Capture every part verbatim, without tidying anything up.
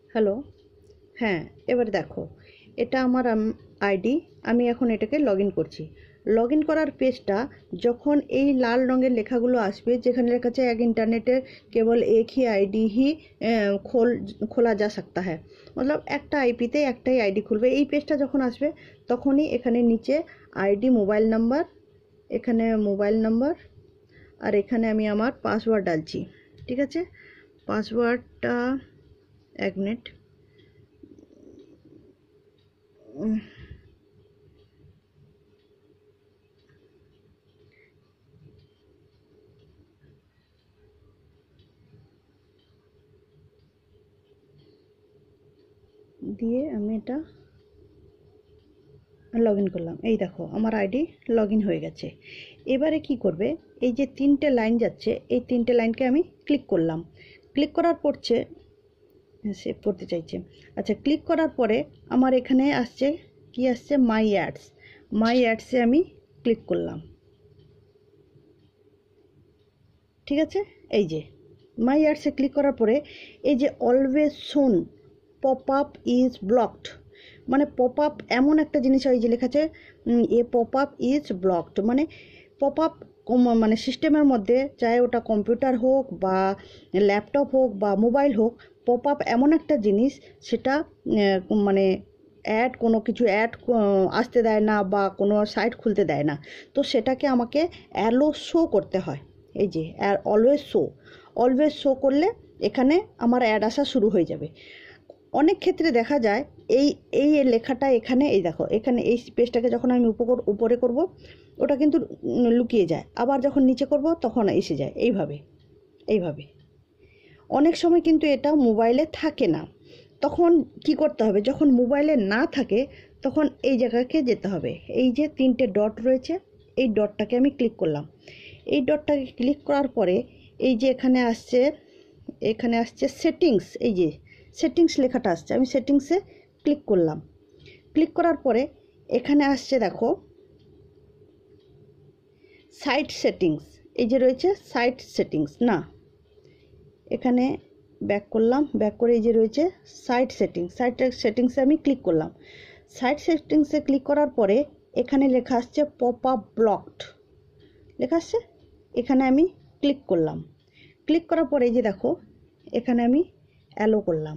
Hello, হ্যাঁ, এবারে দেখো, এটা আমার আইডি। আমি এখন এটাকে লগ ইন করছি। লগ ইন করার পেজটা যখন এই লাল রঙের লেখাগুলো আসবে, যেখানে লেখা আছে এক ইন্টারনেটে কেবল এক হি আইডি হি খোল খোলা যা सकता है, মতলব একটা আইপিতে একটাই আইডি খুলবে। এই পেজটা যখন আসবে তখনই এখানে নিচে আইডি, মোবাইল নাম্বার, এখানে মোবাইল নাম্বার, আর এখানে আমি আমার পাসওয়ার্ড ডালছি। ঠিক আছে, পাসওয়ার্ডটা এক মিনিট দিয়ে আমি এটা লগ ইন করলাম। এই দেখো আমার আইডি লগ ইন হয়ে গেছে। এবারে কি করবে, এই যে তিনটে লাইন যাচ্ছে, এই তিনটে লাইনকে আমি ক্লিক করলাম। ক্লিক করার পরছে সেভ করতে চাইছে। আচ্ছা, ক্লিক করার পরে আমার এখানে আসছে কি আসছে, মাই অ্যাডস। মাই অ্যাডসে আমি ক্লিক করলাম। ঠিক আছে, এই যে মাই অ্যাডসে ক্লিক করার পরে এই যে always shown pop up is blocked, মানে পপ আপ এমন একটা জিনিস হয় যে লেখা আছে a pop up is blocked, মানে পপ আপ মানে সিস্টেমের মধ্যে, চাहे ওটা কম্পিউটার হোক বা ল্যাপটপ হোক বা মোবাইল হোক, পপ আপ এমন একটা জিনিস, সেটা মানে অ্যাড, কোনো কিছু অ্যাড আসতে দেয় না বা কোনো সাইট খুলতে দেয় না। তো সেটাকে আমাকে অ্যালো শো করতে হয়। এই যে অলওয়েজ শো, অলওয়েজ শো করলে এখানে আমার অ্যাড আসা শুরু হয়ে যাবে। অনেক ক্ষেত্রে দেখা যায় এই এই লেখাটা এখানে, এই দেখো এখানে এই পেজটাকে যখন আমি উপর উপরে করব ওটা কিন্তু লুকিয়ে যায়, আবার যখন নিচে করব তখন এসে যায়। এইভাবে এইভাবে অনেক সময় কিন্তু এটা মোবাইলে থাকে না। তখন কি করতে হবে, যখন মোবাইলে না থাকে তখন এই জায়গাকে যেতে হবে। এই যে তিনটে ডট রয়েছে, এই ডটটাকে আমি ক্লিক করলাম। এই ডটটাকে ক্লিক করার পরে এই যে এখানে আসছে, এখানে আসছে সেটিংস, এই যে সেটিংস লেখাটা আসছে, আমি সেটিংসে ক্লিক করলাম। ক্লিক করার পরে এখানে আসছে দেখো সাইট সেটিংস, এই যে রয়েছে সাইট সেটিংস, না এখানে ব্যাক করলাম, ব্যাক করে এই যে রয়েছে সাইট সেটিংস, সাইট সেটিংসে আমি ক্লিক করলাম। সাইট সেটিংসে ক্লিক করার পরে এখানে লেখা আসছে পপ আপ ব্লকড লেখা আসছে, এখানে আমি ক্লিক করলাম। ক্লিক করার পরে এই যে দেখো এখানে আমি অ্যালো করলাম,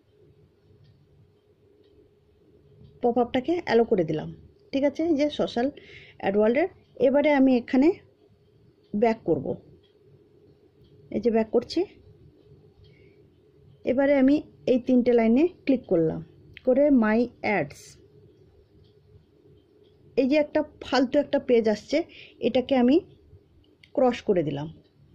পপ আপটাকে অ্যালো করে দিলাম। ঠিক আছে, যে সোশ্যাল অ্যাড ওয়ার্ল্ডের। এবারে আমি এখানে ব্যাক করব, এই যে ব্যাক করছি। এবারে আমি এই তিনটে লাইনে ক্লিক করলাম, করে মাই অ্যাডস, এই যে একটা ফালতু একটা পেজ আসছে, এটাকে আমি ক্রস করে দিলাম।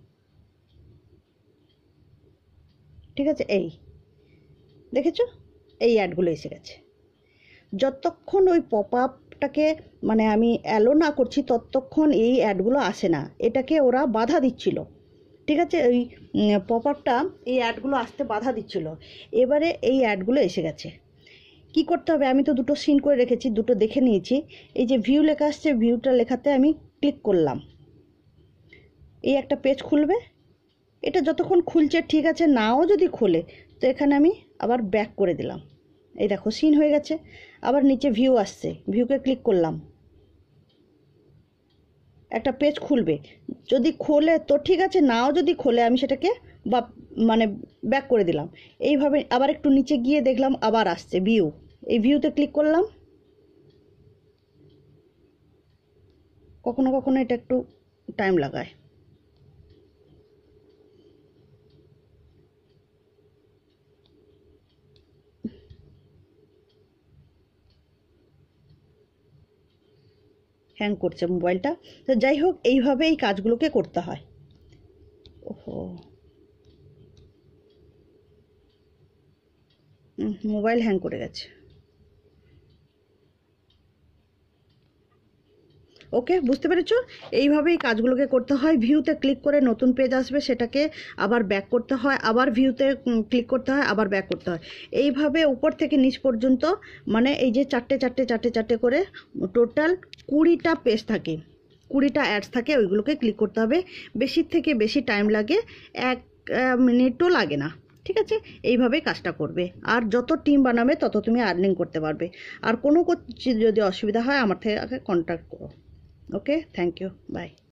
ঠিক আছে, এই দেখেছো এই অ্যাডগুলো এসে গেছে। যতক্ষণ ওই পপ আপটাকে মানে আমি অ্যালো না করছি ততক্ষণ এই অ্যাডগুলো আসে না, এটাকে ওরা বাধা দিচ্ছিল। ঠিক আছে, ওই পপ আপটা এই অ্যাডগুলো আসতে বাধা দিচ্ছিল। এবারে এই অ্যাডগুলো এসে গেছে। কি করতে হবে, আমি তো দুটো সিন করে রেখেছি, দুটো দেখে নিয়েছি। এই যে ভিউ লেখা আসছে, ভিউটা লেখাতে আমি ক্লিক করলাম। এই একটা পেজ খুলবে, এটা যতক্ষণ খুলছে ঠিক আছে, নাও যদি খোলে তো এখানে আমি আবার ব্যাক করে দিলাম। এই দেখো সিন হয়ে গেছে। আবার নিচে ভিউ আসছে, ভিউকে ক্লিক করলাম, একটা পেজ খুলবে, যদি খোলে তো ঠিক আছে, নাও যদি খোলে আমি সেটাকে বা মানে ব্যাক করে দিলাম। এইভাবে আবার একটু নিচে গিয়ে দেখলাম আবার আসছে ভিউ, এই ভিউতে ক্লিক করলাম। কখনো কখনো এটা একটু টাইম লাগায়। হ্যাং করছে মোবাইলটা। তো যাই হোক, এইভাবে এই কাজগুলোকে করতে হয়। ওহো, মোবাইল হ্যাং করে গেছে। ওকে, বুঝতে পেরেছো? এইভাবেই কাজগুলোকে করতে হয়। ভিউতে ক্লিক করে নতুন পেজ আসবে, সেটাকে আবার ব্যাক করতে হয়, আবার ভিউতে ক্লিক করতে হয়, আবার ব্যাক করতে হয়। এইভাবে উপর থেকে নিচ পর্যন্ত, মানে এই যে চারটে চারটে চারটে চারটে করে টোটাল কুড়িটা পেজ থাকে, কুড়িটা অ্যাডস থাকে, ওইগুলোকে ক্লিক করতে হবে। বেশির থেকে বেশি টাইম লাগে, এক মিনিটও লাগে না। ঠিক আছে, এইভাবেই কাজটা করবে। আর যত টিম বানাবে তত তুমি আর্নিং করতে পারবে। আর কোনো যদি অসুবিধা হয় আমার থেকে কন্ট্যাক্ট করো। Okay, thank you, by.